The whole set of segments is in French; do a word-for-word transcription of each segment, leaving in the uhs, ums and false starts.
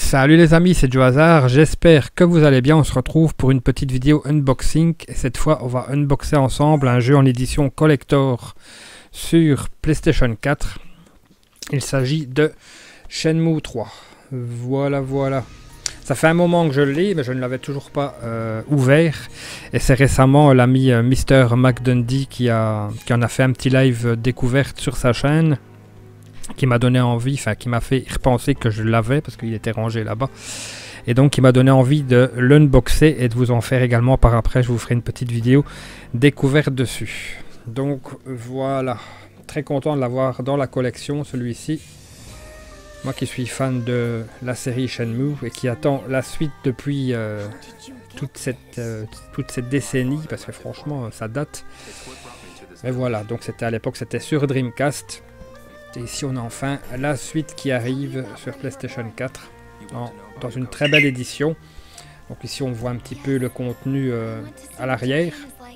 Salut les amis, c'est Joe Hazard, j'espère que vous allez bien. On se retrouve pour une petite vidéo unboxing et cette fois on va unboxer ensemble un jeu en édition collector sur PlayStation quatre. Il s'agit de Shenmue trois. Voilà, voilà. Ça fait un moment que je l'ai, mais je ne l'avais toujours pas euh, ouvert. Et c'est récemment l'ami euh, Mister McDundy qui, a, qui en a fait un petit live découverte sur sa chaîne, qui m'a donné envie, enfin qui m'a fait repenser que je l'avais parce qu'il était rangé là-bas. Et donc qui m'a donné envie de l'unboxer et de vous en faire également par après. Je vous ferai une petite vidéo découverte dessus. Donc voilà, très content de l'avoir dans la collection celui-ci. Moi qui suis fan de la série Shenmue et qui attend la suite depuis euh, toute, cette, euh, toute cette décennie, parce que franchement ça date. Mais voilà, donc c'était à l'époque, c'était sur Dreamcast. Et ici on a enfin la suite qui arrive sur PlayStation quatre en, dans une très belle édition. Donc ici on voit un petit peu le contenu euh, à l'arrière.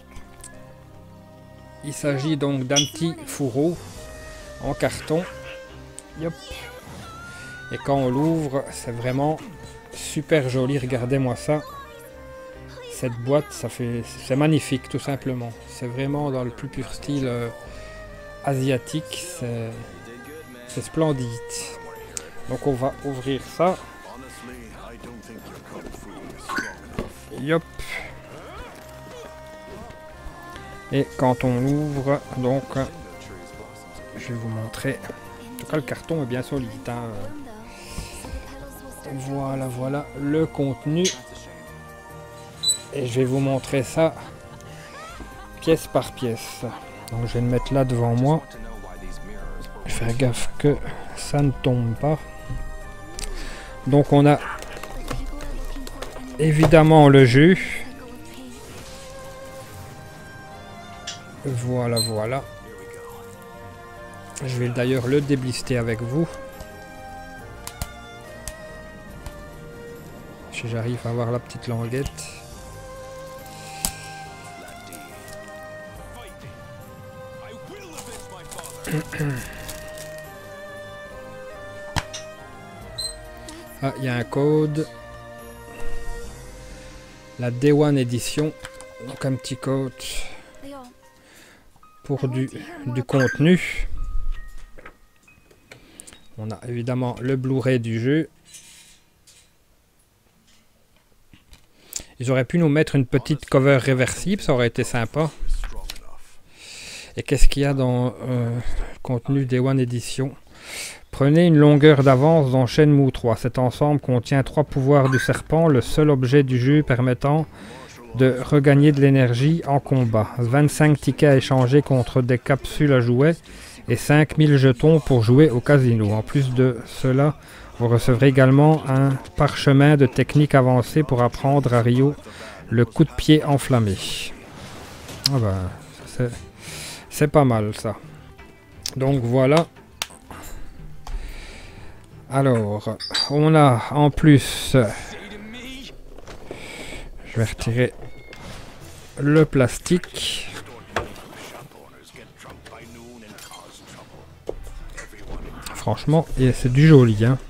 Il s'agit donc d'un petit fourreau en carton. Yop. Et quand on l'ouvre, c'est vraiment super joli. Regardez-moi ça. Cette boîte, ça fait, c'est magnifique tout simplement. C'est vraiment dans le plus pur style euh, asiatique. C'est C'est splendide. Donc on va ouvrir ça. Yop. Et quand on l'ouvre, donc, je vais vous montrer. En tout cas, le carton est bien solide. Hein. Voilà, voilà le contenu. Et je vais vous montrer ça pièce par pièce. Donc je vais le mettre là devant moi. Faire gaffe que ça ne tombe pas. Donc on a évidemment le jeu. Voilà, voilà. Je vais d'ailleurs le déblister avec vous. Si j'arrive à avoir la petite languette. Ah, il y a un code. La Day One Edition. Donc un petit code pour du, du contenu. On a évidemment le Blu-ray du jeu. Ils auraient pu nous mettre une petite cover réversible, ça aurait été sympa. Et qu'est-ce qu'il y a dans euh, le contenu Day One Edition? Prenez une longueur d'avance dans Shenmue trois. Cet ensemble contient trois pouvoirs du serpent, le seul objet du jeu permettant de regagner de l'énergie en combat. vingt-cinq tickets à échanger contre des capsules à jouets et cinq mille jetons pour jouer au casino. En plus de cela, vous recevrez également un parchemin de techniques avancées pour apprendre à Ryo le coup de pied enflammé. Ah ben, c'est pas mal ça. Donc voilà. Alors, on a en plus, je vais retirer le plastique. Franchement, c'est du joli. Hein.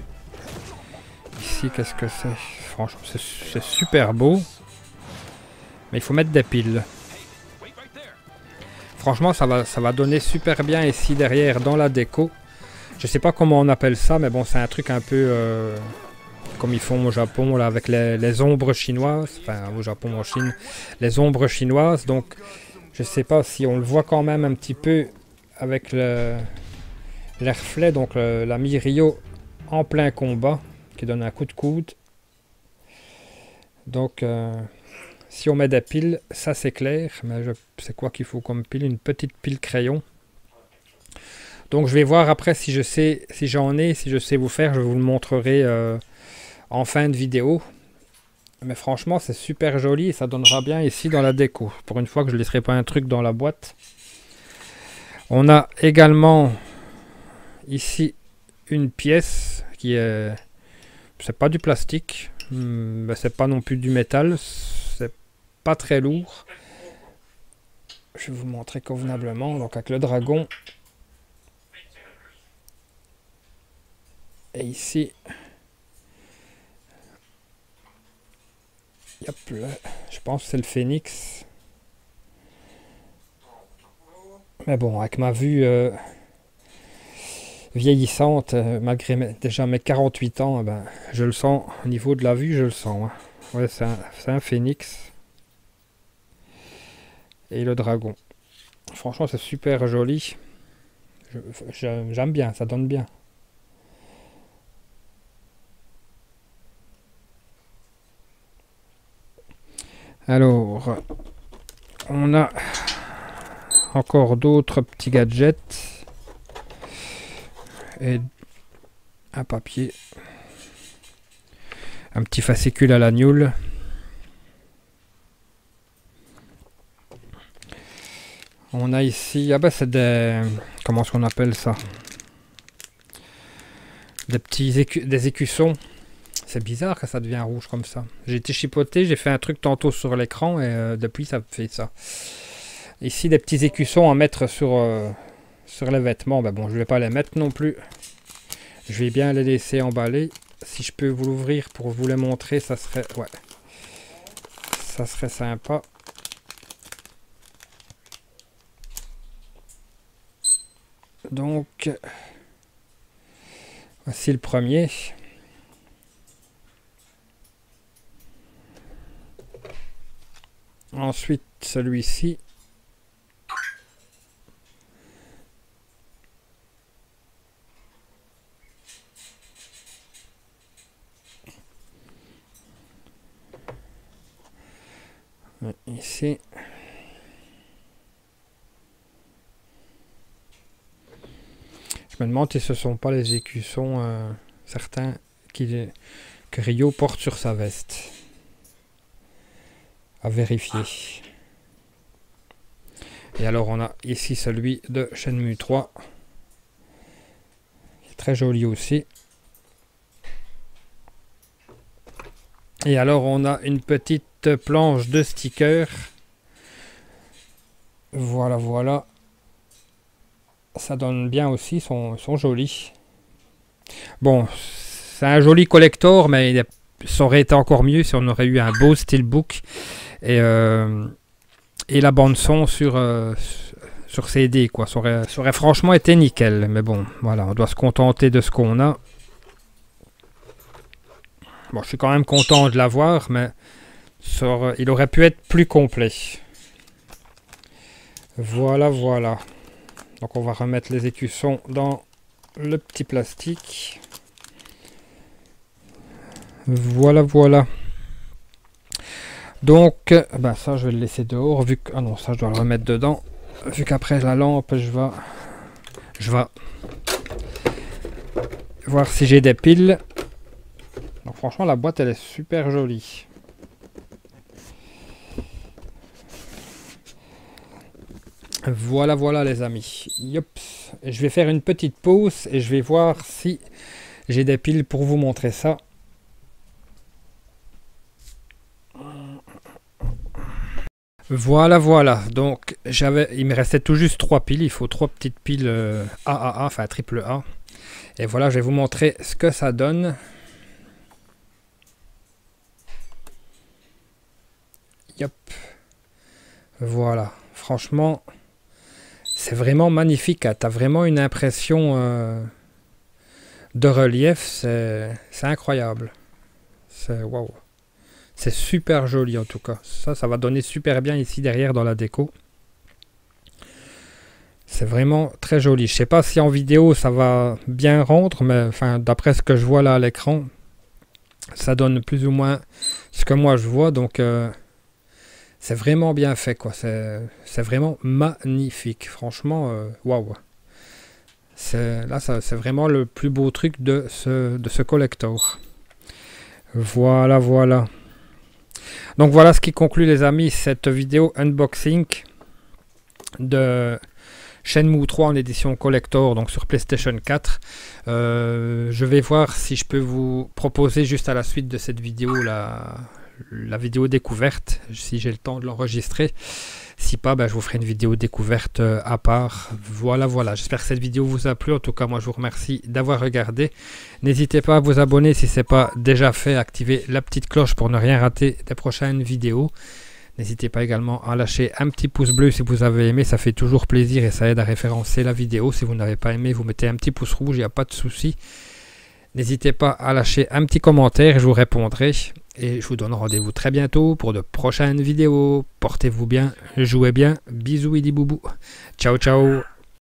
Ici, qu'est-ce que c'est? Franchement, c'est super beau. Mais il faut mettre des piles. Franchement, ça va, ça va donner super bien ici derrière dans la déco. Je sais pas comment on appelle ça, mais bon, c'est un truc un peu euh, comme ils font au Japon, là, avec les, les ombres chinoises. Enfin, au Japon, en Chine, les ombres chinoises. Donc, je sais pas si on le voit quand même un petit peu avec le, les reflets. Donc, le, l'ami Ryo en plein combat, qui donne un coup de coude. Donc, euh, si on met des piles, ça c'est clair. Mais je sais quoi qu'il faut comme pile? Une petite pile crayon. Donc je vais voir après si je sais, si j'en ai, si je sais vous faire, je vous le montrerai euh, en fin de vidéo. Mais franchement c'est super joli et ça donnera bien ici dans la déco. Pour une fois que je ne laisserai pas un truc dans la boîte. On a également ici une pièce qui est... C'est pas du plastique, mais c'est pas non plus du métal. C'est pas très lourd. Je vais vous montrer convenablement. Donc avec le dragon... Et ici, Yep, là, je pense que c'est le Phoenix. Mais bon, avec ma vue euh, vieillissante, euh, malgré mes, déjà mes quarante-huit ans, eh ben, je le sens, au niveau de la vue, je le sens. Hein. Ouais, c'est un, un Phoenix. Et le dragon. Franchement, c'est super joli. J'aime bien, ça donne bien. Alors, on a encore d'autres petits gadgets. Et un papier. Un petit fascicule à la Newell. On a ici, ah bah c'est des, comment est-ce qu'on appelle ça? Des petits écu, des écussons. C'est bizarre que ça devient rouge comme ça. J'ai été chipoté, j'ai fait un truc tantôt sur l'écran et euh, depuis ça fait ça. Ici des petits écussons à mettre sur, euh, sur les vêtements. Ben bon, je vais pas les mettre non plus. Je vais bien les laisser emballer. Si je peux vous l'ouvrir pour vous les montrer, ça serait, ouais, ça serait sympa. Donc, voici le premier. Ensuite, celui-ci. Ici. Je me demande si ce ne sont pas les écussons euh, certains qui, que Rio porte sur sa veste. À vérifier. Et alors on a ici celui de Shenmue trois. Qui est très joli aussi. Et alors on a une petite planche de stickers. Voilà, voilà. Ça donne bien aussi, sont, sont jolis. Bon, c'est un joli collector, mais il a, ça aurait été encore mieux si on aurait eu un beau steelbook et, euh, et la bande son sur, euh, sur C D, quoi. Ça aurait, ça aurait franchement été nickel. Mais bon, voilà, on doit se contenter de ce qu'on a. Bon, je suis quand même content de l'avoir, mais ça aurait, il aurait pu être plus complet. Voilà, voilà. Donc on va remettre les écussons dans le petit plastique. Voilà, voilà. Donc, ben ça je vais le laisser dehors, vu que... Ah non, ça je dois le remettre dedans. Vu qu'après la lampe, je vais... Je vais... voir si j'ai des piles. Donc franchement, la boîte, elle est super jolie. Voilà, voilà les amis. Yop. Je vais faire une petite pause et je vais voir si j'ai des piles pour vous montrer ça. Voilà, voilà. Donc, j'avais, il me restait tout juste trois piles. Il faut trois petites piles euh, A A A, enfin triple A. Et voilà, je vais vous montrer ce que ça donne. Yop. Voilà. Franchement... c'est vraiment magnifique, hein. Tu as vraiment une impression euh, de relief, c'est incroyable. C'est waouh. C'est super joli en tout cas. Ça, ça va donner super bien ici derrière dans la déco. C'est vraiment très joli. Je sais pas si en vidéo ça va bien rendre, mais enfin d'après ce que je vois là à l'écran, ça donne plus ou moins ce que moi je vois, donc... Euh, c'est vraiment bien fait, quoi. C'est vraiment magnifique. Franchement, waouh. Wow. Là, c'est vraiment le plus beau truc de ce, de ce collector. Voilà, voilà. Donc, voilà ce qui conclut, les amis, cette vidéo unboxing de Shenmue trois en édition collector, donc sur PlayStation quatre. Euh, je vais voir si je peux vous proposer, juste à la suite de cette vidéo, la... la vidéo découverte, si j'ai le temps de l'enregistrer. Si pas, ben, je vous ferai une vidéo découverte euh, à part. Voilà, voilà. J'espère que cette vidéo vous a plu. En tout cas, moi, je vous remercie d'avoir regardé. N'hésitez pas à vous abonner si ce n'est pas déjà fait. Activez la petite cloche pour ne rien rater des prochaines vidéos. N'hésitez pas également à lâcher un petit pouce bleu si vous avez aimé. Ça fait toujours plaisir et ça aide à référencer la vidéo. Si vous n'avez pas aimé, vous mettez un petit pouce rouge. Il n'y a pas de souci. N'hésitez pas à lâcher un petit commentaire. Je vous répondrai. Et je vous donne rendez-vous très bientôt pour de prochaines vidéos. Portez-vous bien, jouez bien. Bisous, Idi Boubou. Ciao, ciao.